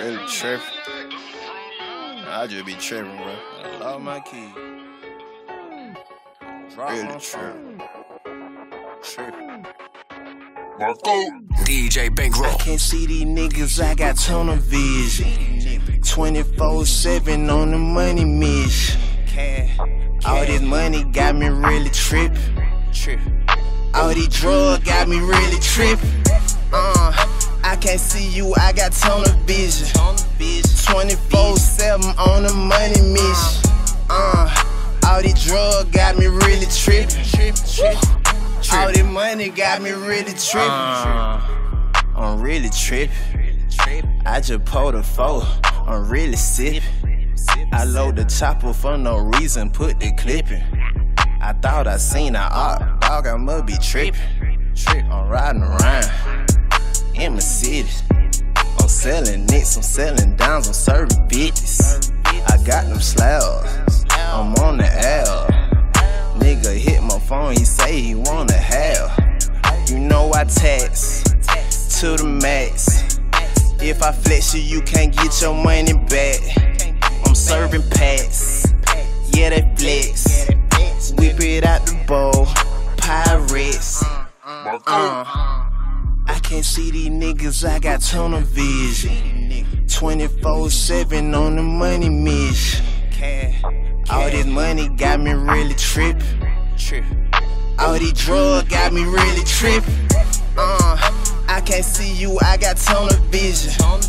Really tripping. I just be tripping, bro. I love my key. Really tripping. Marqo. DJ Bankroe. I can't see these niggas, I got tunnel vision. 24/7 on the money mission. All this money got me really trippin'. All these drugs got me really trippin'. I can't see you, I got tunnel vision. 24/7 on the money mission. All these drugs got me really trippin'. All this money got me really trippin'. I'm really trippin'. I just pulled a 4, I'm really sippin'. I load the chopper for no reason, put the clip in. I thought I seen a art, dog, I must be trippin'. I'm riding around in my city. I'm selling nicks, I'm selling downs, I'm serving bitches. I got them slabs, I'm on the L. Nigga hit my phone, he say he wanna have. You know I tax to the max. If I flex you, you can't get your money back. I'm serving packs, yeah they flex. Whip it out the bowl, Pirates. I can't see these niggas, I got tunnel vision. 24/7 on the money mission. All this money got me really trippin'. All these drugs got me really trippin'. I can't see you, I got tunnel vision.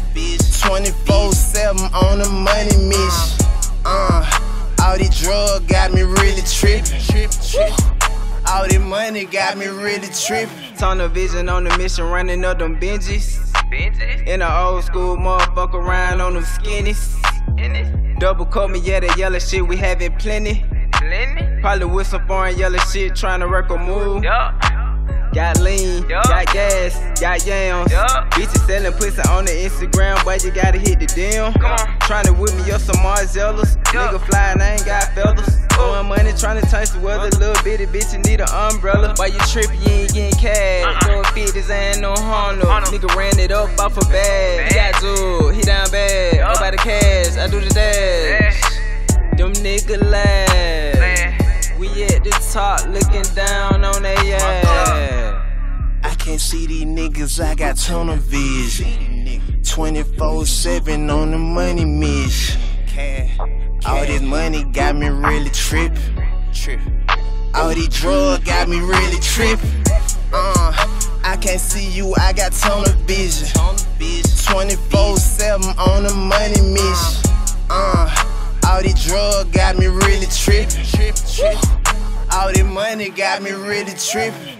24/7 on the money mission. All these drugs got me really trippin'. All this money got me really trippin'. Tunnel vision on the mission, running up them Benjis. In the old school, motherfucker riding on them skinnies. Double cut me, yeah, that yellow shit, we have it plenty. Probably with some foreign yellow shit, trying to work a move. Got lean, got gas, got yams. Bitches selling pussy on the Instagram, but you gotta hit the DM. Tryna whip me up some Marzellas. Nigga fly and I ain't got feathers. Throwing money, tryna touch the weather. Little bitty bitch, you need an umbrella. Why you trippin', you ain't getting cash. Throw a fit, this ain't no Honda. Nigga ran it up off a bag. He got Zoo, he down bad. Nobody cash, I do the dash. Them nigga laugh. We at the top, looking down on they ass. I can't see these niggas, I got tunnel vision. 24/7 on the money mission. All this money got me really trippin'. All these drugs got me really trippin'. I can't see you, I got tunnel vision. 24/7 on the money mission. All these drugs got me really trippin'. All this money got me really trippin'.